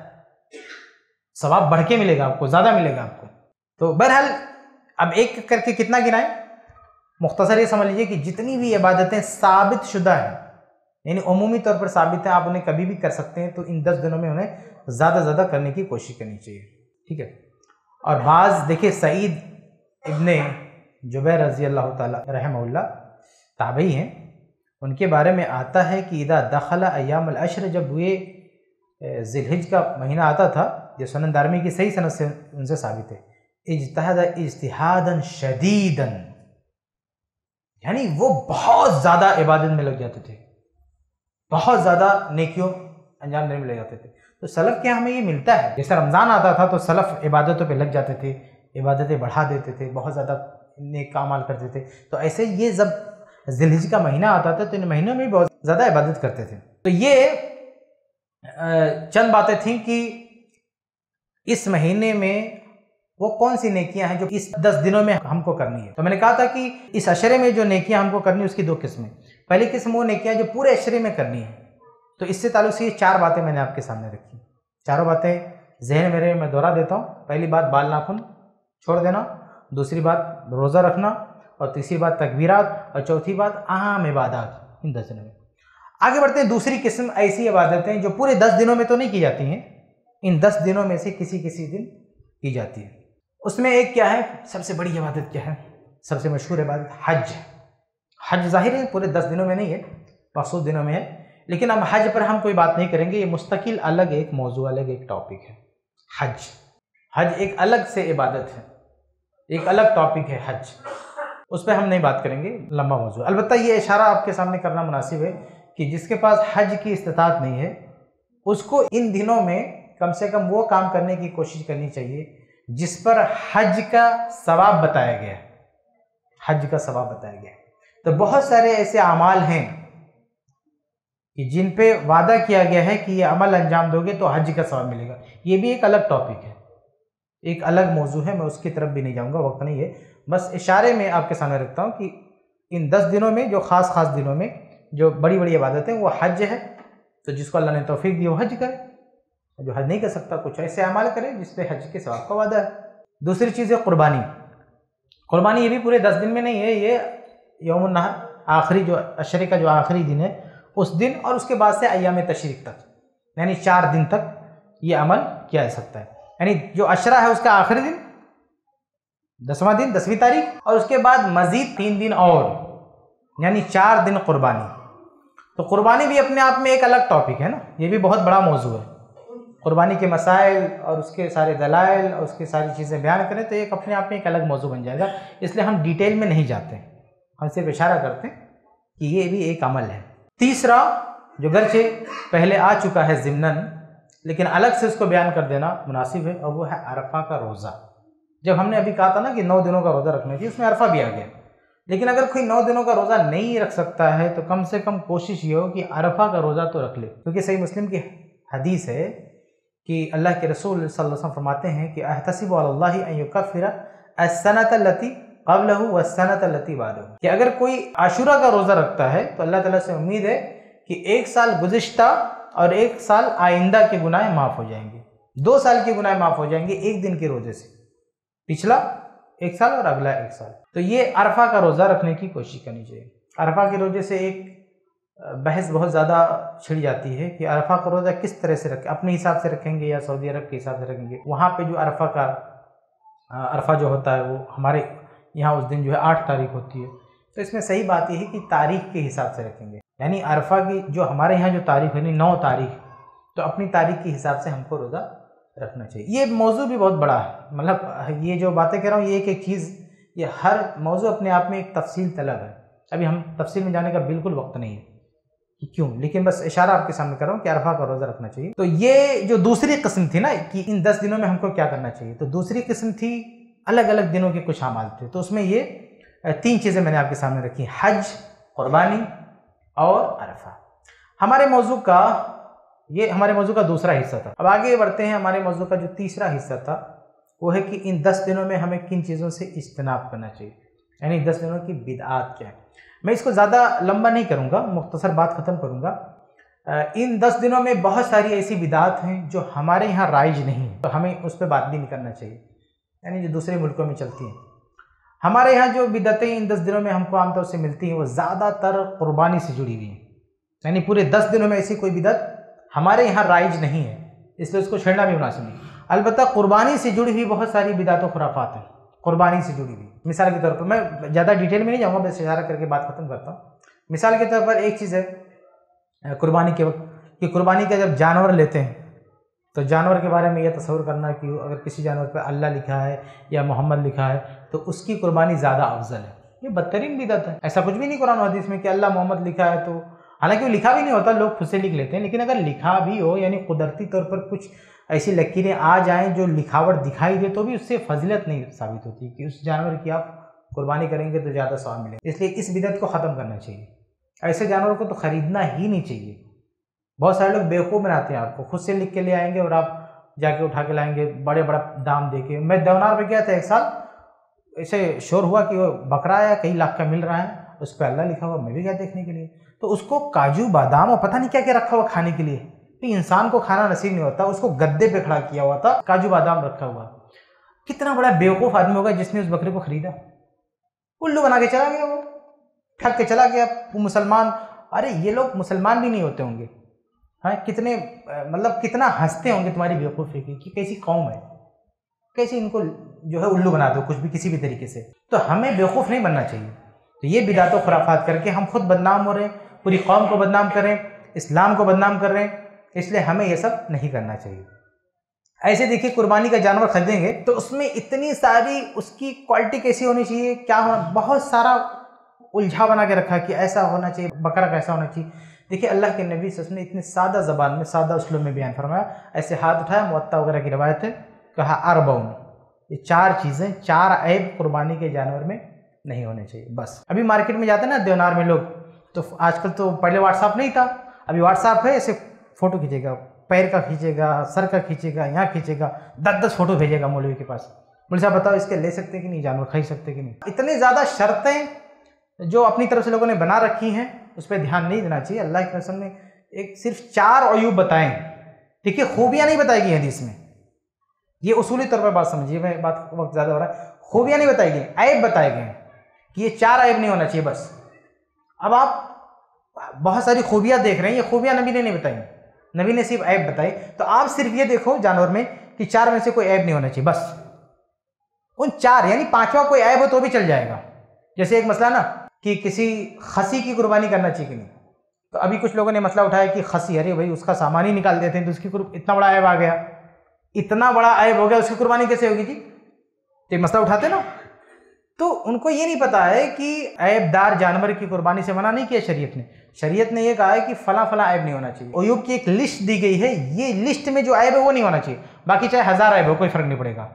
Speaker 1: सवाब बढ़ के मिलेगा आपको, ज़्यादा मिलेगा आपको। तो बहरहाल अब एक करके कितना गिनाएं? मुख्तसर ये समझ लीजिए कि जितनी भी इबादतें साबित शुदा हैं, यानी उमूमी तौर पर साबित है, आप उन्हें कभी भी कर सकते हैं, तो इन 10 दिनों में उन्हें ज़्यादा से ज़्यादा करने की कोशिश करनी चाहिए, ठीक है। और बाज़ देखिए, सईद इब्ने जुबैर रज़ी अल्लाह ताला रहमहुल्लाह ताबई हैं, उनके बारे में आता है कि इदा दखला अय्याम अल अश्र, जब ये ज़िलहिज्जा का महीना आता था, जो सुनन दारमी की सही सनद से उनसे साबित है, इज्तहद इज्तिहादन शदीदन, यानी वो बहुत ज़्यादा इबादत में लग जाते थे, बहुत ज़्यादा नेकियों अंजाम देने में लग जाते थे। तो सलफ़ के हमें ये मिलता है, जैसे रमज़ान आता था तो सलफ़ इबादतों पे लग जाते थे, इबादतें बढ़ा देते थे, बहुत ज़्यादा नेक कामाल करते थे। तो ऐसे ये जब ज़िलहिज्जा का महीना आता था तो इन महीनों में बहुत ज़्यादा इबादत करते थे। तो ये चंद बातें थीं कि इस महीने में वो कौन सी नेकियां हैं जो इस 10 दिनों में हमको करनी है। तो मैंने कहा था कि इस अशरे में जो नेकियां हमको करनी है उसकी 2 किस्में। पहली किस्म वो नेकियां जो पूरे अशरे में करनी है। तो इससे ताल्लुक से ये 4 बातें मैंने आपके सामने रखी। चारों बातें जहन मेरे मैं दोहरा देता हूँ। पहली बात बाल नाखून छोड़ देना, दूसरी बात रोज़ा रखना, और तीसरी बात तकबीरात, और चौथी बात आम इबादत इन 10 दिनों में। आगे बढ़ते हैं। दूसरी किस्म ऐसी इबादतें जो पूरे 10 दिनों में तो नहीं की जाती हैं, इन 10 दिनों में से किसी किसी दिन की जाती है। उसमें एक क्या है, सबसे बड़ी इबादत क्या है, सबसे मशहूर इबादत हज। हज जाहिर है पूरे 10 दिनों में नहीं है, मखसूस दिनों में है, लेकिन अब हज पर हम कोई बात नहीं करेंगे, ये मुस्तकिल अलग एक मौजू, अलग एक टॉपिक है। हज एक अलग से इबादत है, एक अलग टॉपिक है हज, उस पर हम नहीं बात करेंगे, लंबा मौजू। अलबत्ता ये इशारा आपके सामने करना मुनासिब है कि जिसके पास हज की इस्तिताअत नहीं है उसको इन दिनों में कम से कम वो काम करने की कोशिश करनी चाहिए जिस पर हज का सवाब बताया गया, हज का सवाब बताया गया। तो बहुत सारे ऐसे अमाल हैं कि जिन पे वादा किया गया है कि ये अमल अंजाम दोगे तो हज का सवाब मिलेगा। ये भी एक अलग टॉपिक है, एक अलग मौजू है, मैं उसकी तरफ भी नहीं जाऊंगा, वक्त नहीं है। बस इशारे में आपके सामने रखता हूँ कि इन 10 दिनों में जो ख़ास दिनों में जो बड़ी बड़ी इबादतें वो हज है। तो जिसको अल्लाह ने तौफीक दी वो हज करे, जो हज नहीं कर सकता कुछ ऐसे अमाल करे जिसपे हज के सवाब का वादा है। दूसरी चीज़ है कुर्बानी। कुर्बानी ये भी पूरे 10 दिन में नहीं है, ये यौमुन नहर, आखिरी जो अशरे का जो आखिरी दिन है उस दिन, और उसके बाद से अय्याम तशरीक तक, यानी 4 दिन तक ये अमल किया जा सकता है। यानी जो अशरा है उसका आखिरी दिन 10वां दिन, 10वीं तारीख, और उसके बाद मजीद 3 दिन और, यानी 4 दिन कुर्बानी। तो कुर्बानी भी अपने आप में एक अलग टॉपिक है ना, ये भी बहुत बड़ा मौजू है। कुर्बानी के मसाइल और उसके सारे दलाइल और उसकी सारी चीज़ें बयान करें तो एक अपने आप में एक अलग मौजू बन जाएगा, इसलिए हम डिटेल में नहीं जाते, हम सिर्फ इशारा करते हैं कि ये भी एक अमल है। तीसरा जो गर्चे पहले आ चुका है ज़िम्नन, लेकिन अलग से उसको बयान कर देना मुनासिब है, और वो है अरफा का रोज़ा। जब हमने अभी कहा था ना कि 9 दिनों का रोज़ा रखना चाहिए, उसमें अरफा भी आ गया। लेकिन अगर कोई 9 दिनों का रोज़ा नहीं रख सकता है तो कम से कम कोशिश ये हो कि अरफा का रोज़ा तो रख ले, क्योंकि सही मुस्लिम की हदीस है कि अल्लाह के रसूल सल्लल्लाहु अलैहि वसल्लम फरमाते हैं कि अहतसिबु अलल्लाहि अन युकफ्फिरा अस्सनता लती क़ब्लहु वस्सनता लती बादहु, कि अगर कोई आशूरा का रोज़ा रखता है तो अल्लाह ताला से उम्मीद है कि 1 साल गुज़िश्ता और 1 साल आइंदा के गुनाह माफ़ हो जाएंगे, 2 साल के गुनाह माफ़ हो जाएंगे एक दिन के रोज़े से, पिछला 1 साल और अगला 1 साल। तो ये अरफा का रोज़ा रखने की कोशिश करनी चाहिए। अरफा के रोज़े से एक बहस बहुत ज़्यादा छिड़ जाती है कि अरफा का रोज़ा किस तरह से रखें, अपने हिसाब से रखेंगे या सऊदी अरब के हिसाब से रखेंगे। वहाँ पे जो अरफा जो होता है वो हमारे यहाँ उस दिन जो है 8 तारीख होती है। तो इसमें सही बात यह है कि तारीख के हिसाब से रखेंगे, यानी अरफा की जो हमारे यहाँ जो तारीख है 9 तारीख, तो अपनी तारीख के हिसाब से हमको रोज़ा रखना चाहिए। ये मौजू भी बहुत बड़ा है, मतलब ये जो बातें कह रहा हूँ ये एक चीज़, ये हर मौजू अपने आप में एक तफसील तलब है। अभी हम तफसील में जाने का बिल्कुल वक्त नहीं है कि क्यों, लेकिन बस इशारा आपके सामने कर रहा हूँ कि अरफा का रोज़ा रखना चाहिए। तो ये जो दूसरी किस्म थी ना कि इन 10 दिनों में हमको क्या करना चाहिए, तो दूसरी किस्म थी अलग अलग दिनों के कुछ अमाल थे। तो उसमें ये 3 चीज़ें मैंने आपके सामने रखी, हज, कुर्बानी और अरफा। हमारे मौजू का दूसरा हिस्सा था। अब आगे बढ़ते हैं। हमारे मौजू का जो तीसरा हिस्सा था वो है कि इन 10 दिनों में हमें किन चीज़ों से इज्तनाब करना चाहिए, यानी 10 दिनों की बिदआत क्या है। मैं इसको ज़्यादा लंबा नहीं करूँगा, मुख्तसर बात ख़त्म करूँगा। इन 10 दिनों में बहुत सारी ऐसी बिदआत हैं जो हमारे यहाँ राइज नहीं है, तो हमें उस पर बात भी नहीं करना चाहिए, यानी जो दूसरे मुल्कों में चलती हैं। हमारे यहाँ जो बिदअतें इन 10 दिनों में हमको आमतौर से मिलती हैं वो ज़्यादातर कुर्बानी से जुड़ी हुई हैं, यानी पूरे 10 दिनों में ऐसी कोई बिदअत हमारे यहाँ राइज नहीं है, इसलिए उसको छेड़ना भी मुनासिब नहीं। अलबत्ता कुर्बानी से जुड़ी हुई बहुत सारी बिदअत व खुराफात हैं, कुर्बानी से जुड़ी हुई। मिसाल के तौर पर, मैं ज़्यादा डिटेल में नहीं जाऊँगा, बस इशारा करके बात ख़त्म करता हूँ। मिसाल के तौर पर एक चीज़ है कुर्बानी के वक्त कि कुर्बानी का जब जानवर लेते हैं तो जानवर के बारे में यह तस्वर करना कि अगर किसी जानवर पर अल्लाह लिखा है या मोहम्मद लिखा है तो उसकी कुर्बानी ज़्यादा अफजल है। ये बदतरीन बिदअत है। ऐसा कुछ भी नहीं कुरान और हदीस में कि अल्लाह मोहम्मद लिखा है, तो हालांकि वो लिखा भी नहीं होता, लोग खुद से लिख लेते हैं, लेकिन अगर लिखा भी हो यानी कुदरती तौर पर कुछ ऐसी लकीरें आ जाएं जो लिखावट दिखाई दे, तो भी उससे फजीलत नहीं साबित होती कि उस जानवर की आप कुर्बानी करेंगे तो ज़्यादा सवाब मिलेगा। इसलिए इस बिदअत को ख़त्म करना चाहिए। ऐसे जानवरों को तो ख़रीदना ही नहीं चाहिए। बहुत सारे लोग बेवकूफ़ बनाते हैं, आपको खुद से लिख के ले आएंगे और आप जाके उठा के लाएंगे बड़े बड़ा दाम दे के। मैं देवनार में गया था एक साल, ऐसे शोर हुआ कि वो बकरा है कई लाख का मिल रहा है, उस पर अल्लाह लिखा हुआ, मैं भी गया देखने के लिए। तो उसको काजू बादाम और पता नहीं क्या क्या रखा हुआ खाने के लिए, तो इंसान को खाना नसीब नहीं होता, उसको गद्दे पे खड़ा किया हुआ था, काजू बादाम रखा हुआ। कितना बड़ा बेवकूफ़ आदमी होगा जिसने उस बकरे को खरीदा, उल्लू बना के चला गया, वो ठग के चला गया। वो मुसलमान, अरे ये लोग मुसलमान भी नहीं होते होंगे, हाँ कितने मतलब कितना हंसते होंगे तुम्हारी बेवकूफ़ी की कि कैसी कौम है, कैसे इनको जो है उल्लू बना दो कुछ भी किसी भी तरीके से। तो हमें बेवकूफ़ नहीं बनना चाहिए। तो ये बिदात और खुराफात करके हम खुद बदनाम हो रहे हैं, पूरी कौम को बदनाम कर रहे हैं, इस्लाम को बदनाम कर रहे हैं, इसलिए हमें ये सब नहीं करना चाहिए। ऐसे देखिए कुर्बानी का जानवर खरीदेंगे तो उसमें इतनी सारी उसकी क्वालिटी कैसी होनी चाहिए, क्या होना, बहुत सारा उलझा बना के रखा कि ऐसा होना चाहिए, बकरा कैसा होना चाहिए। देखिए अल्लाह के नबी सल्लल्लाहु अलैहि वसल्लम ने इतने सादा ज़बान में, सादा उसलूब में बयान फरमाया, ऐसे हाथ उठाया, मुअत्ता वगैरह की रवायत है, कहा अरबउन, ये 4 चीज़ें, 4 ऐब कुर्बानी के जानवर में नहीं होने चाहिए। बस अभी मार्केट में जाते हैं ना देवनार में लोग, तो आजकल तो पहले व्हाट्सअप नहीं था, अभी व्हाट्सअप है, ऐसे फ़ोटो खींचेगा, पैर का खींचेगा, सर का खींचेगा, यहाँ खींचेगा, 10-10 फोटो भेजेगा मौलवी के पास। बोले साहब बताओ इसके ले सकते कि नहीं, जानवर खरीद सकते कि नहीं। इतनी ज़्यादा शर्तें जो अपनी तरफ से लोगों ने बना रखी हैं, उस पर ध्यान नहीं देना चाहिए। अल्लाह के रसूल ने एक सिर्फ 4 अयूब बताएं, ठीक है, खूबियाँ नहीं बताएगी हदीस में, ये उसूली तौर पर बात समझिए, मैं बात वक्त ज़्यादा हो रहा है, खूबियाँ नहीं बताई गई, ऐब बताए गए कि ये 4 ऐब नहीं होना चाहिए बस। अब आप बहुत सारी खूबियाँ देख रहे हैं, ये खूबियाँ नबी ने नहीं बताई, नबी ने सिर्फ ऐब बताई। तो आप सिर्फ ये देखो जानवर में कि 4 में से कोई ऐब नहीं होना चाहिए बस। उन 4 यानी 5वां कोई ऐब हो तो भी चल जाएगा। जैसे एक मसला ना कि किसी खसी की कुर्बानी करना चाहिए कि नहीं, तो अभी कुछ लोगों ने मसला उठाया कि खसी, अरे भाई उसका सामान ही निकाल देते हैं तो उसकी इतना बड़ा ऐब आ गया, इतना बड़ा ऐब हो गया, उसकी कुर्बानी कैसे होगी जी, तो मसला उठाते ना। तो उनको ये नहीं पता है कि ऐबदार जानवर की कुर्बानी से मना नहीं किया शरीयत ने। शरीयत ने ये कहा है कि फला फला ऐब नहीं होना चाहिए। अयूब की एक लिस्ट दी गई है, ये लिस्ट में जो ऐब है वो नहीं होना चाहिए, बाकी चाहे 1000 ऐब हो कोई फर्क नहीं पड़ेगा।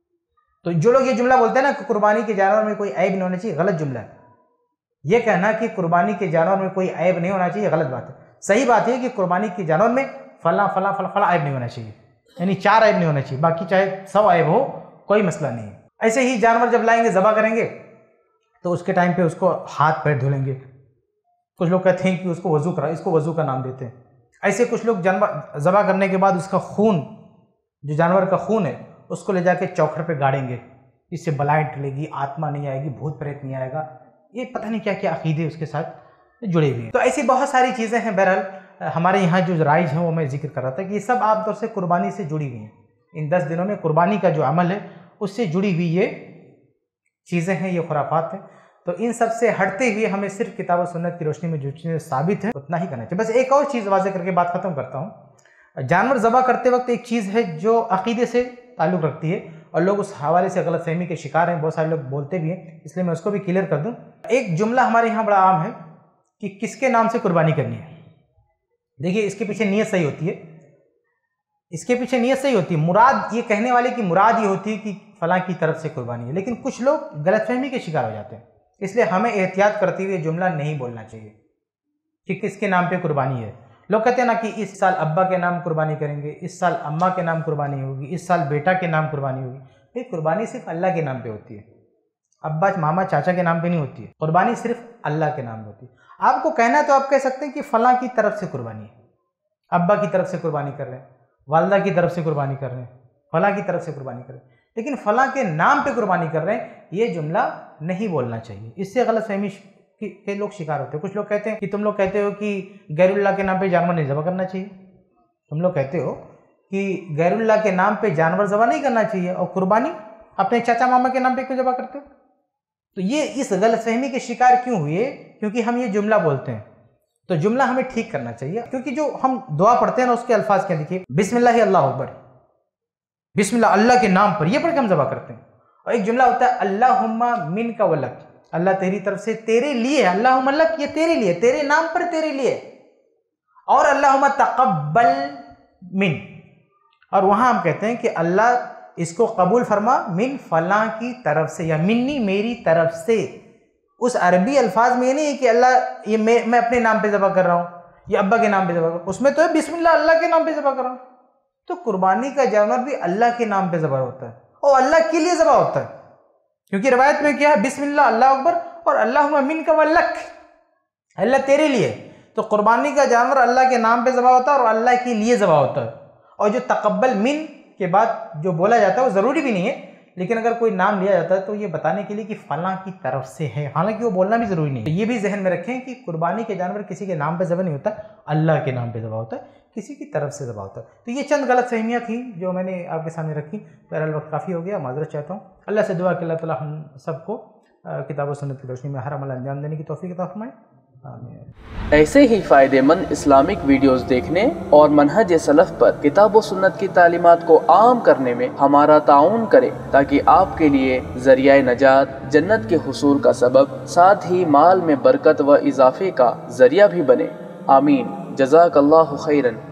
Speaker 1: तो जो लोग ये जुमला बोलते हैं ना कि कुर्बानी के जानवर में कोई ऐब नहीं होना चाहिए, गलत जुमला है। ये कहना कि कुर्बानी के जानवर में कोई ऐब नहीं होना चाहिए गलत बात है। सही बात है कि कुर्बानी के जानवर में फला फला फला फला ऐब नहीं होना चाहिए, यानी 4 ऐब नहीं होना चाहिए, बाकी चाहे 100 ऐब हो कोई मसला नहीं है। ऐसे ही जानवर जब लाएंगे ज़बा करेंगे तो उसके टाइम पे उसको हाथ पैर धुलेंगे। कुछ लोग कहते हैं कि उसको वज़ू करा, इसको वज़ू का नाम देते हैं। ऐसे कुछ लोग जानवर ज़बा करने के बाद उसका खून, जो जानवर का खून है, उसको ले जाके चौखट पे गाड़ेंगे, इससे बलाएं टलेगी, आत्मा नहीं आएगी, भूत प्रेत नहीं आएगा, ये पता नहीं क्या क्या अकीदे उसके साथ जुड़े हुए हैं। तो ऐसी बहुत सारी चीज़ें हैं। बहरहाल हमारे यहाँ जो राइज हैं वो मैं जिक्र कर रहा था कि ये सब आमतौर से कुर्बानी से जुड़ी हुई हैं। इन 10 दिनों में कुर्बानी का जो अमल है उससे जुड़ी हुई ये चीज़ें हैं, ये खुराफात हैं। तो इन सब से हटते हुए हमें सिर्फ किताब और सुन्नत की रोशनी में जो चीज़ें साबित है उतना ही करना चाहिए। बस एक और चीज़ वाज़े करके बात ख़त्म करता हूँ। जानवर ज़बा करते वक्त एक चीज़ है जो अक़ीदे से ताल्लुक़ रखती है और लोग उस हवाले से गलतफहमी के शिकार हैं, बहुत सारे लोग बोलते भी हैं, इसलिए मैं उसको भी क्लियर कर दूँ। एक जुमला हमारे यहाँ बड़ा आम है कि किसके नाम से कुर्बानी करनी है। देखिए इसके पीछे नीयत सही होती है, इसके पीछे नीयत सही होती है, मुराद ये कहने वाले की मुराद ये होती है कि फलां की तरफ से कुर्बानी है, लेकिन कुछ लोग गलतफहमी के शिकार हो जाते हैं। इसलिए हमें एहतियात करते हुए जुमला नहीं बोलना चाहिए कि किसके नाम पे कुर्बानी है। लोग कहते हैं ना कि इस साल अब्बा के नाम कुर्बानी करेंगे, इस साल अम्मा के नाम कुर्बानी होगी, इस साल बेटा के नाम कुर्बानी होगी। ये कुर्बानी सिर्फ अल्लाह के नाम पे होती है, अब्बा मामा चाचा के नाम पे नहीं होती है। कुर्बानी सिर्फ अल्लाह के नाम पे होती है। आपको कहना है तो आप कह सकते हैं कि फलां की तरफ से कुर्बानी है, अब्बा की तरफ से कुर्बानी कर रहे हैं, वालदा की तरफ से कुर्बानी कर रहे हैं, फलां की तरफ से कुर्बानी कर रहे हैं, लेकिन फलां के नाम पे कुर्बानी कर रहे हैं, ये जुमला नहीं बोलना चाहिए। इससे गलतफहमी के लोग शिकार होते हैं। कुछ लोग कहते हैं कि तुम लोग कहते हो कि गैरुल्लाह के नाम पे जानवर नहीं ज़बह करना चाहिए, तुम लोग कहते हो कि गैरुल्लाह के नाम पे जानवर ज़बह नहीं करना चाहिए और कुर्बानी अपने चाचा मामा के नाम पे क्यों ज़बह करते हो। तो ये इस गलतफहमी के शिकार क्यों हुए, क्योंकि हम ये जुमला बोलते हैं। तो जुमला हमें ठीक करना चाहिए, क्योंकि जो हम दुआ पढ़ते हैं ना उसके अल्फाज क्या लिखिए, बिस्मिल्लाह अल्लाहु अकबर, बिस्मिल्लाह अल्लाह के नाम पर, ये पढ़ के हम ज़बह करते हैं। और एक जुमला होता है अल्लाहुम्मा मिनका वलक, अल्लाह तेरी तरफ से तेरे लिए, अल्लाहुम्मा लक ये तेरे लिए, तेरे नाम पर तेरे लिए, और अल्लाहुम्मा तक़ब्बल मिन, और वहाँ हम कहते हैं कि अल्लाह इसको कबूल फरमा मिन फलां की तरफ से, या मिन्नी मेरी तरफ से। उस अरबी अल्फाज में ये नहीं है कि अल्लाह ये मैं अपने नाम पे ज़बह कर रहा हूँ, ये अब्बा के नाम पे ज़बह कर, उसमें तो है बिस्मिल्लाह अल्लाह के नाम पे ज़बह कर रहा हूँ। तो कुर्बानी का जानवर भी अल्लाह के नाम पे ज़बह होता है और अल्लाह के लिए ज़बह होता है, क्योंकि रवायत में क्या है, बिस्मिल्लाह अल्लाह अकबर और अल्लाहुम्मा मिनका वल्लक, अल्लाह तेरे लिए। तो कुर्बानी का जानवर अल्लाह के नाम पे ज़बह होता है और अल्लाह के लिए ज़बह होता है। और जो तकब्बल मिन के बाद जो बोला जाता है वो ज़रूरी भी नहीं है, लेकिन अगर कोई नाम लिया जाता है तो ये बताने के लिए कि फ़लाँ की तरफ से है, हालांकि वो बोलना भी ज़रूरी नहीं है। ये भी जहन में रखें कि कुर्बानी के जानवर किसी के नाम पे ज़बह नहीं होता, अल्लाह के नाम पे ज़बह होता है, किसी की तरफ से ज़बह होता है। तो ये चंद गलत फहमियाँ थी जो मैंने आपके सामने रखी। बहरहाल वक्त काफ़ी हो गया, माज़रत चाहता हूँ। अल्लाह से दुआ कि अल्लाह ताला हम सबको किताब व सुन्नत की रोशनी में हर अमल अंजाम देने की तौफीक अता फरमाए। आमीन।
Speaker 2: ऐसे ही फ़ायदेमंद इस्लामिक वीडियोस देखने और मनहज सलफ़ पर किताब व सुन्नत की तालीमात को आम करने में हमारा ताउन करें, ताकि आपके लिए ज़रिया नजात, जन्नत के हुसूल का सबब, साथ ही माल में बरकत व इजाफे का ज़रिया भी बने। आमीन। जज़ाकल्लाहु खैरन।